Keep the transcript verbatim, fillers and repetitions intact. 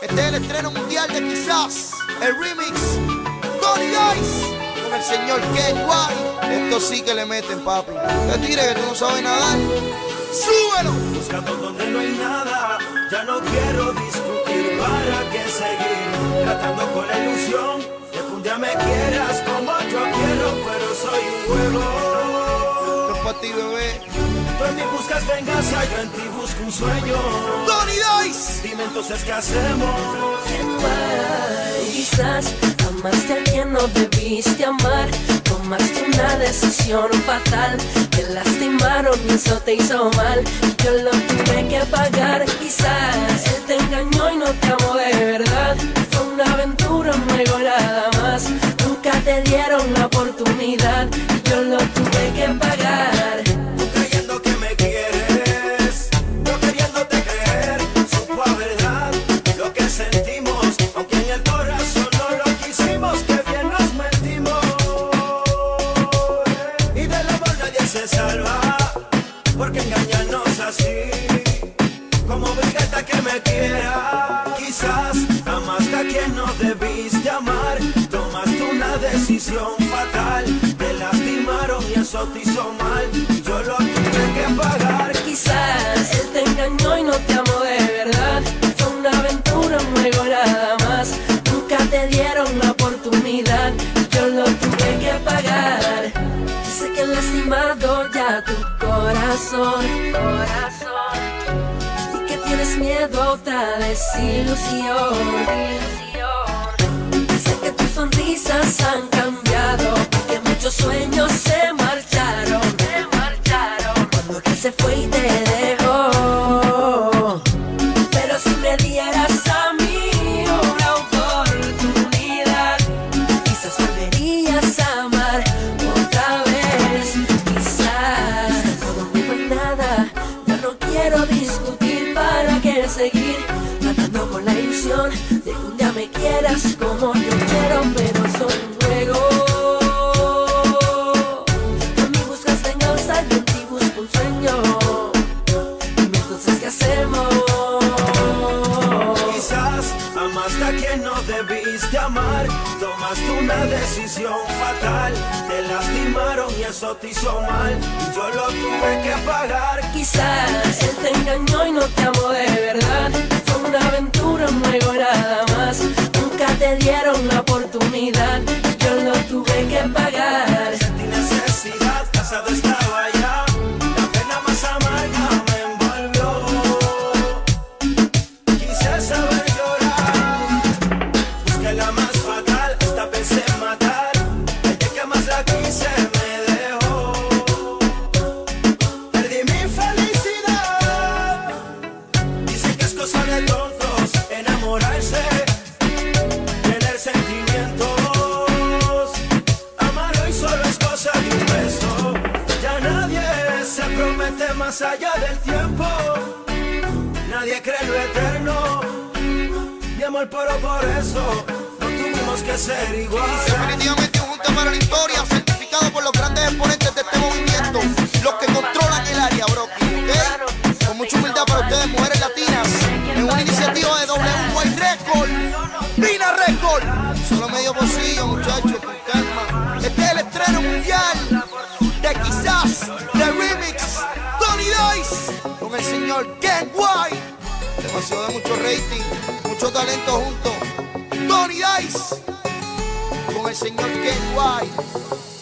Este es el estreno mundial de Quizás, el remix Tony Dice con el señor Ken White. Esto sí que le meten, papi. Te tire que tú no sabes nadar. ¡Súbelo! Buscando donde no hay nada, ya no quiero discutir. ¿Para qué seguir tratando con la ilusión de que un día me quieras como yo quiero? Pero soy un juego. Esto es para ti, bebé. Tú en mí buscas venganza, yo en ti busco un sueño. Tony Dice. Dime entonces qué hacemos. Quizás amaste a quien no debiste amar. Tomaste una decisión fatal. Te lastimaron y eso te hizo mal. Y yo lo tuve que pagar. Quizás él te engañó y no te amó de verdad. Fue una aventura, un juego nada más. Nunca te dieron la oportunidad. Y yo lo tuve que pagar. Tú creyendo que me quieres, yo queriéndote creer. Supo a verdad lo que sentimos, aunque en el corazón no lo quisimos. Que bien nos metimos. Y del amor nadie se salva, porque engañarnos así, como obligarte que me quiera. Quizás amaste a quien no debiste amar. Tomaste una decisión fatal. Te lastimaron y eso te hizo mal. Y yo lo tuve que pagar. Quizás él te engañó y no te amó de verdad. Fue una aventura, un juego nada más. Nunca te dieron la oportunidad. Yo lo tuve que pagar. Sé que he lastimado ya tu corazón, corazón. Y que tienes miedo a otra desilusión. Sé que tus sonrisas han cambiado, que muchos sueños se marcharon, se marcharon cuando aquel se fue y te dejó. Pero si me dieras a mí una oportunidad, quizás volverías a amar otra vez. Quizás todo no fue nada, ya no quiero discutir. ¿Para qué seguir tratando con la ilusión de que un día me quieras como yo quiero? Pero soy un juego. Tú en mí buscas venganza, yo en ti busco un sueño. Dime entonces qué hacemos. Quizás amaste a quien no debiste amar. Tomaste una decisión fatal. Te lastimaron y eso te hizo mal. Y yo lo tuve que pagar. Quizás él te engañó y no te amó de verdad. Fue una aventura, un juego nada más. Nunca te dieron la oportunidad. Yo lo tuve que pagar. Sentí necesidad, casado estaba ya. La pena más amarga me envolvió. Quise saber llorar. Busqué la más fatal, hasta pensé en matar. El día que más la quise me dejó. Perdí mi felicidad. Dicen que es cosa de tontos enamorarse, tener sentimientos. Amar hoy solo es cosa de un beso. Ya nadie se promete más allá del tiempo. Nadie cree lo eterno. Mi amor, pero por eso no tuvimos que ser iguales. Definitivamente un junte para la historia, certificado por los grandes exponentes de este movimiento, los que controlan el área, bro. ¿Okay? Con mucha humildad para ustedes, mujeres latinas, en una iniciativa de W Y Record, Vina Record. Solo medio pocillo, muchachos, con calma. Este es el estreno mundial de Quizás, de remix Tony Dice con el señor Ken White. Demasiado de mucho rating, mucho talento juntos. Tony Dice con el señor Ken White.